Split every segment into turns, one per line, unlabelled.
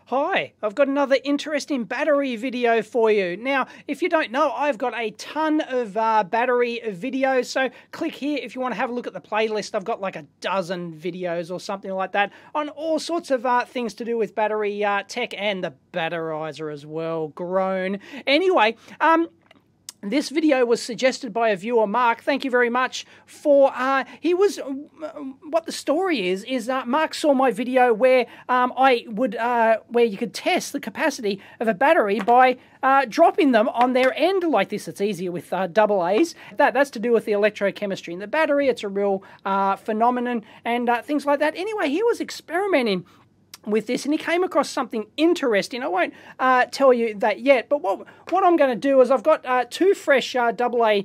Hi, I've got another interesting battery video for you. Now, if you don't know, I've got a ton of battery videos, so click here if you want to have a look at the playlist. I've got like a dozen videos or something like that on all sorts of things to do with battery tech and the batterizer as well. Grown. Anyway, this video was suggested by a viewer, Mark. Thank you very much for, what the story is Mark saw my video where where you could test the capacity of a battery by dropping them on their end like this. It's easier with double A's. That's to do with the electrochemistry in the battery. It's a real phenomenon and things like that. Anyway, he was experimenting with this and he came across something interesting. I won't tell you that yet, but what I'm going to do is I've got two fresh AAA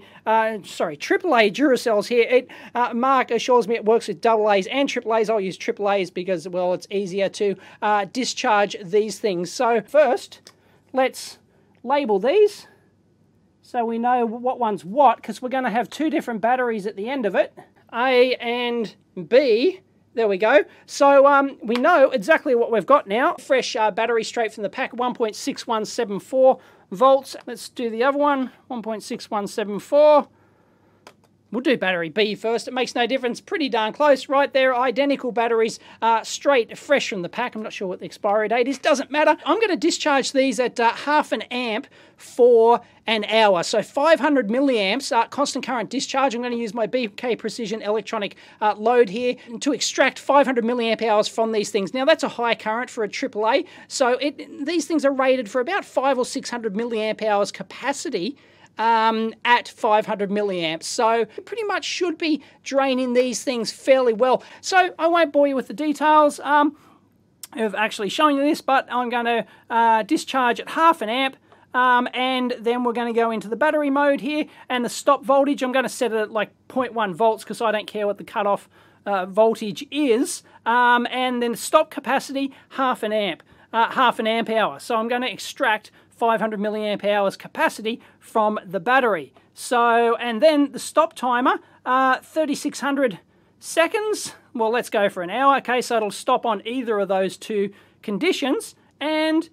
Duracells here. Mark assures me it works with double A's and triple A's. I'll use triple A's because, well, it's easier to discharge these things. So first, let's label these so we know what one's what, because we're going to have two different batteries at the end of it, A and B. There we go. So we know exactly what we've got now. Fresh battery straight from the pack, 1.6174 volts. Let's do the other one, 1.6174. We'll do battery B first. It makes no difference. Pretty darn close right there. Identical batteries, straight, fresh from the pack. I'm not sure what the expiry date is. Doesn't matter. I'm going to discharge these at half an amp for an hour. So 500 milliamps, constant current discharge. I'm going to use my BK Precision electronic load here to extract 500 milliamp hours from these things. Now that's a high current for a AAA. So these things are rated for about 500 or 600 milliamp hours capacity at 500 milliamps. So pretty much should be draining these things fairly well. So I won't bore you with the details of actually showing you this, but I'm going to discharge at half an amp. And then we're going to go into the battery mode here, and the stop voltage, I'm going to set it at like 0.1 volts because I don't care what the cutoff voltage is. And then stop capacity, half an amp hour. So I'm going to extract 500 milliamp hours capacity from the battery. So, and then the stop timer, 3600 seconds. Well, let's go for an hour. Okay, so it'll stop on either of those two conditions. And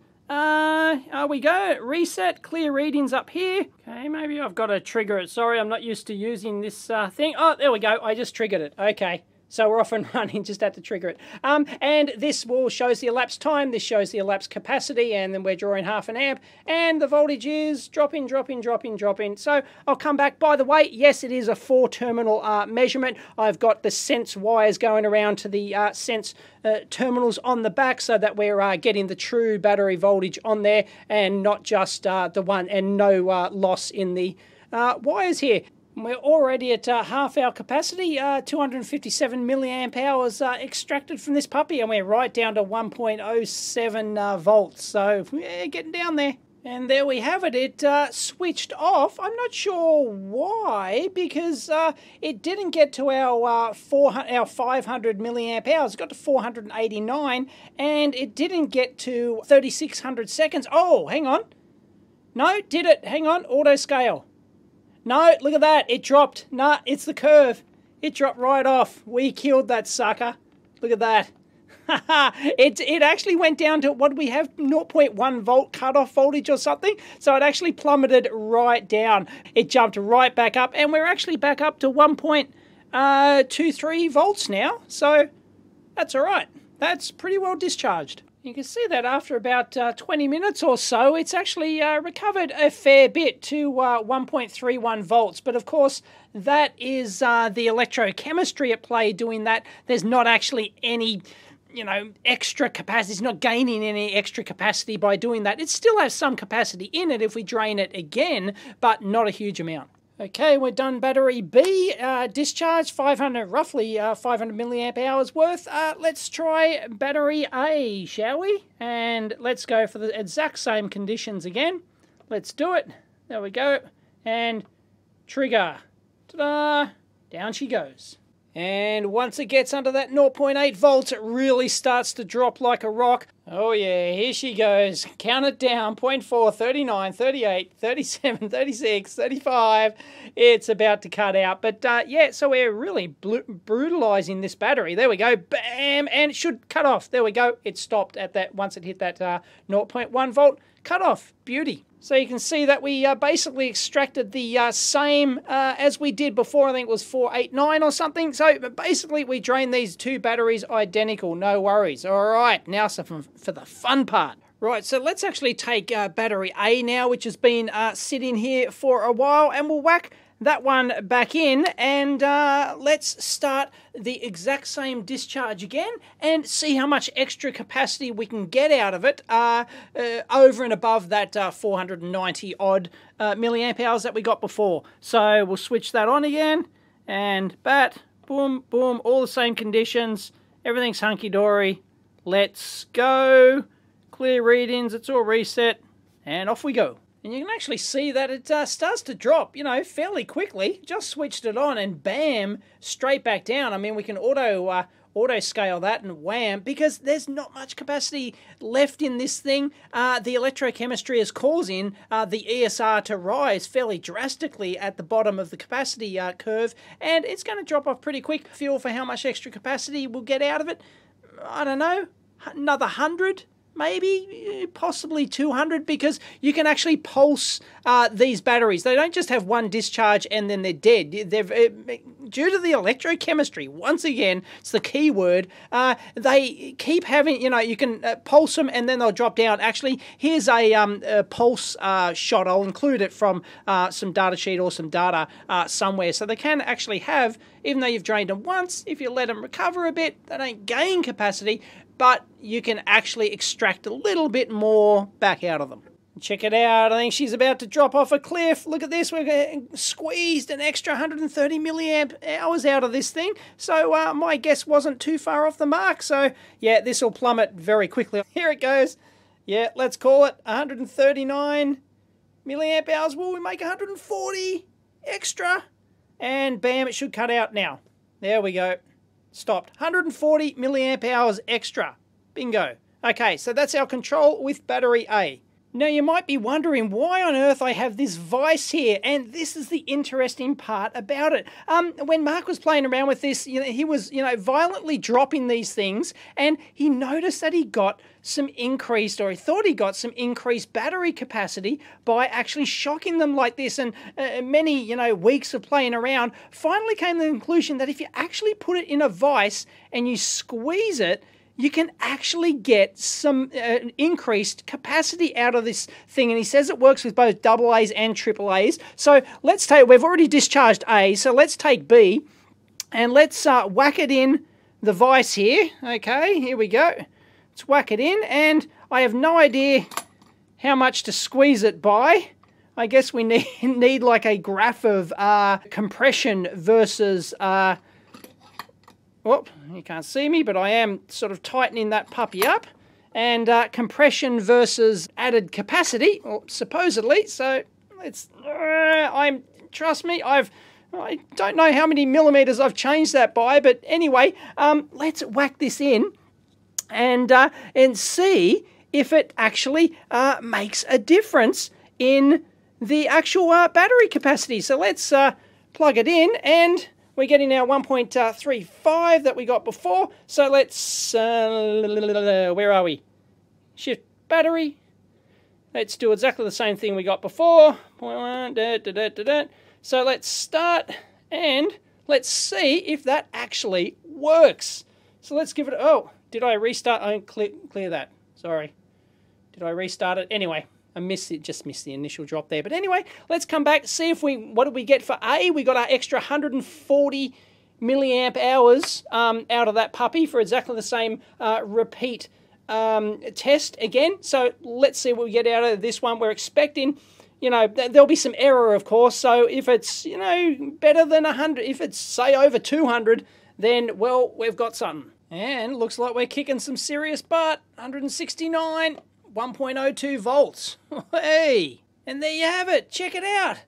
we go. Reset, clear readings up here. Okay, maybe I've got to trigger it. Sorry, I'm not used to using this thing. Oh, there we go. I just triggered it. Okay. So we're off and running, just had to trigger it. And this shows the elapsed time, this shows the elapsed capacity, and then we're drawing half an amp, and the voltage is dropping, dropping, dropping, dropping. So I'll come back. By the way, yes, it is a 4-terminal measurement. I've got the sense wires going around to the sense terminals on the back so that we're getting the true battery voltage on there and not just the one, and no loss in the wires here. We're already at half our capacity, 257 milliamp hours extracted from this puppy, and we're right down to 1.07 volts. So yeah, getting down there. And there we have it. It switched off. I'm not sure why, because it didn't get to our 500 milliamp hours. It got to 489, and it didn't get to 3600 seconds. Oh, hang on. No, did it? Hang on. Auto scale. No, look at that. It dropped. Nah, it's the curve. It dropped right off. We killed that sucker. Look at that. It actually went down to, what do we have, 0.1 volt cutoff voltage or something. So it actually plummeted right down. It jumped right back up, and we're actually back up to 1.23 volts now. So that's all right. That's pretty well discharged. You can see that after about 20 minutes or so, it's actually recovered a fair bit to 1.31 volts. But of course, that is the electrochemistry at play doing that. There's not actually any, extra capacity. It's not gaining any extra capacity by doing that. It still has some capacity in it if we drain it again, but not a huge amount. Okay, we're done battery B, discharge, roughly 500 milliamp hours worth. Let's try battery A, shall we? And let's go for the exact same conditions again. Let's do it. There we go. And trigger. Ta-da! Down she goes. And once it gets under that 0.8 volts, it really starts to drop like a rock. Oh yeah, here she goes. Count it down. 0.4, 39, 38, 37, 36, 35. It's about to cut out. But yeah, so we're really brutalizing this battery. There we go. Bam! And it should cut off. There we go. It stopped at that, once it hit that 0.1 volt cut off. Beauty. So you can see that we basically extracted the same as we did before. I think it was 489 or something. So basically we drained these two batteries identical. No worries. All right, now so for the fun part. Right, so let's actually take battery A now, which has been sitting here for a while, and we'll whack that one back in, and let's start the exact same discharge again and see how much extra capacity we can get out of it over and above that 490 odd milliamp hours that we got before. So we'll switch that on again, and bat, boom, boom, all the same conditions, everything's hunky-dory. Let's go. Clear readings, it's all reset, and off we go. And you can actually see that it starts to drop, you know, fairly quickly. Just switched it on and bam, straight back down. I mean, we can auto scale that and wham, because there's not much capacity left in this thing. The electrochemistry is causing the ESR to rise fairly drastically at the bottom of the capacity curve, and it's going to drop off pretty quick. Feel for how much extra capacity we'll get out of it. I don't know, another 100? Maybe, possibly 200, because you can actually pulse these batteries. They don't just have one discharge and then they're dead. Due to the electrochemistry, once again, it's the key word, they keep having, you know, you can pulse them and then they'll drop down. Actually, here's a pulse shot. I'll include it from some data sheet or some data somewhere. So they can actually have, even though you've drained them once, if you let them recover a bit, they don't gain capacity, but you can actually extract a little bit more back out of them. Check it out. I think she's about to drop off a cliff. Look at this. We've squeezed an extra 130 milliamp hours out of this thing. So my guess wasn't too far off the mark. So yeah, this will plummet very quickly. Here it goes. Yeah, let's call it 139 milliamp hours. Will we make 140 extra? And bam, it should cut out now. There we go. Stopped. 140 milliamp hours extra. Bingo. Okay, so that's our control with battery A. Now you might be wondering why on earth I have this vise here, and this is the interesting part about it. When Mark was playing around with this, you know, he was, you know, violently dropping these things, and he noticed that he got some increased, or he thought he got some increased battery capacity by actually shocking them like this. And many, you know, weeks of playing around, finally came to the conclusion that if you actually put it in a vise and you squeeze it, you can actually get some increased capacity out of this thing. And he says it works with both AA's and AAA's. So let's take, we've already discharged A, so let's take B and let's whack it in the vise here. Okay, here we go. Let's whack it in, and I have no idea how much to squeeze it by. I guess we need like a graph of compression versus... Whoop, you can't see me, but I am sort of tightening that puppy up. And compression versus added capacity, or supposedly. So it's, trust me, I don't know how many millimeters I've changed that by, but anyway, let's whack this in and see if it actually makes a difference in the actual battery capacity. So let's plug it in, and we're getting our 1.35 that we got before. So let's, where are we? Shift battery. Let's do exactly the same thing we got before. So let's start, and let's see if that actually works. So let's give it, oh, did I restart? I clear that, sorry. Did I restart it? Anyway. I just missed the initial drop there. But anyway, let's come back, see if what did we get for A. We got our extra 140 milliamp hours out of that puppy for exactly the same repeat test again. So let's see what we get out of this one. We're expecting, you know, there'll be some error, of course. So if it's, you know, better than 100, if it's, say, over 200, then, well, we've got something. And looks like we're kicking some serious butt. 169. 1.02 volts. Hey, and there you have it. Check it out.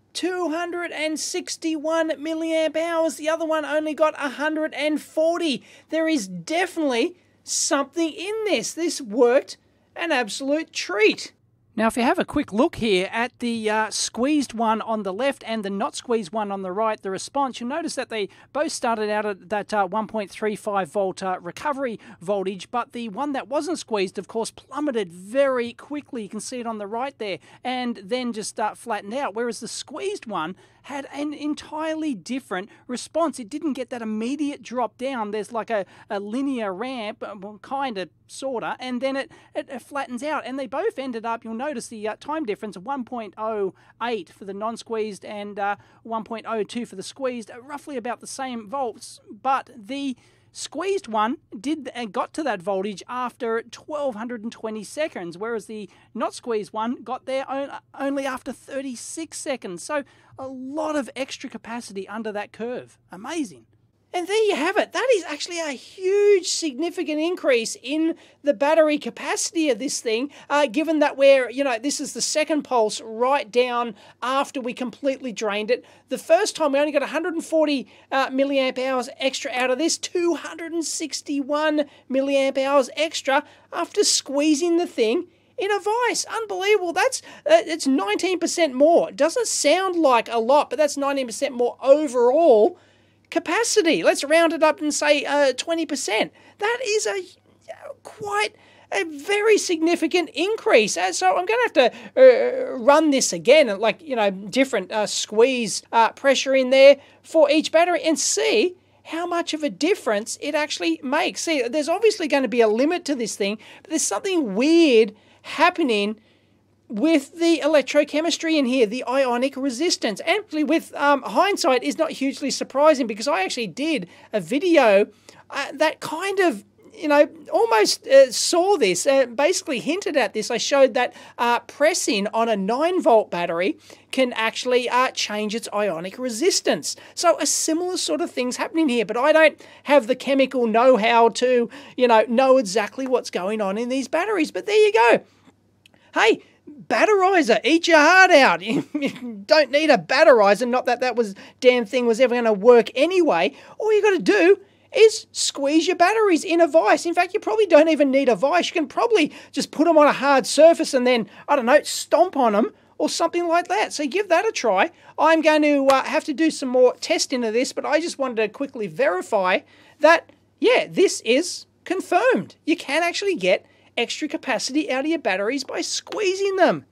261 milliamp hours. The other one only got 140. There is definitely something in this. This worked an absolute treat. Now, if you have a quick look here at the squeezed one on the left and the not squeezed one on the right, the response, you'll notice that they both started out at that 1.35 volt recovery voltage, but the one that wasn't squeezed, of course, plummeted very quickly. You can see it on the right there, and then just flattened out, whereas the squeezed one had an entirely different response. It didn't get that immediate drop down. There's like a linear ramp, kind of, sort of, and then it flattens out. And they both ended up, you'll notice the time difference of 1.08 for the non-squeezed and 1.02 for the squeezed, roughly about the same volts, but the squeezed one got to that voltage after 1220 seconds, whereas the not squeezed one got there only after 36 seconds. So a lot of extra capacity under that curve. Amazing. And there you have it. That is actually a huge, significant increase in the battery capacity of this thing, given that this is the second pulse right down after we completely drained it. The first time we only got 140 milliamp hours extra out of this, 261 milliamp hours extra after squeezing the thing in a vise. Unbelievable. It's 19% more. It doesn't sound like a lot, but that's 19% more overall capacity. Let's round it up and say 20%. That is quite a very significant increase. So I'm going to have to run this again, different squeeze pressure in there for each battery and see how much of a difference it actually makes. See, there's obviously going to be a limit to this thing, but there's something weird happening with the electrochemistry in here, the ionic resistance. And with hindsight is not hugely surprising, because I actually did a video that kind of, almost saw this, basically hinted at this. I showed that pressing on a 9-volt battery can actually change its ionic resistance. So a similar sort of thing's happening here, but I don't have the chemical know-how to, know exactly what's going on in these batteries. But there you go. Hey, batterizer, eat your heart out. You don't need a batterizer, not that damn thing was ever going to work anyway. All you got to do is squeeze your batteries in a vise. In fact, you probably don't even need a vise. You can probably just put them on a hard surface and then, stomp on them or something like that. So give that a try. I'm going to have to do some more testing of this, but I just wanted to quickly verify that, yeah, this is confirmed. You can actually get extra capacity out of your batteries by squeezing them.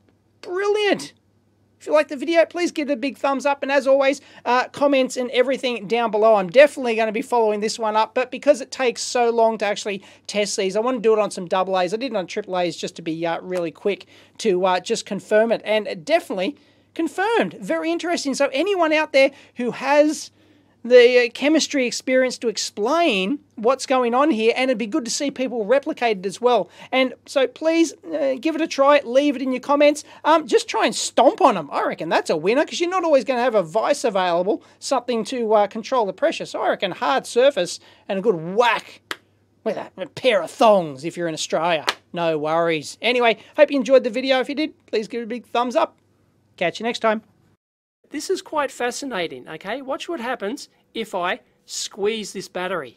Brilliant. If you like the video, please give it a big thumbs up, and as always, comments and everything down below. I'm definitely going to be following this one up, but because it takes so long to actually test these, I want to do it on some AA's. I did it on AAA's just to be really quick to just confirm it, and it definitely confirmed. Very interesting. So anyone out there who has the chemistry experience to explain what's going on here, and it'd be good to see people replicate it as well. And so please give it a try, leave it in your comments. Just try and stomp on them. I reckon that's a winner, because you're not always going to have a vise available, something to control the pressure. So I reckon hard surface and a good whack with a pair of thongs if you're in Australia. No worries. Anyway, hope you enjoyed the video. If you did, please give it a big thumbs up. Catch you next time. This is quite fascinating, okay? Watch what happens if I squeeze this battery.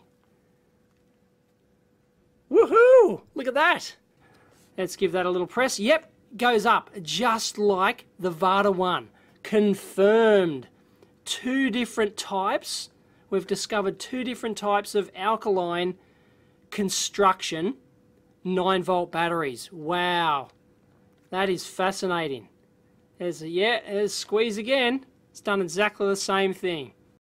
Woohoo! Look at that. Let's give that a little press. Yep, goes up just like the Vada one. Confirmed. 2 different types. We've discovered 2 different types of alkaline construction 9-volt batteries. Wow. That is fascinating. There's squeeze again. It's done exactly the same thing.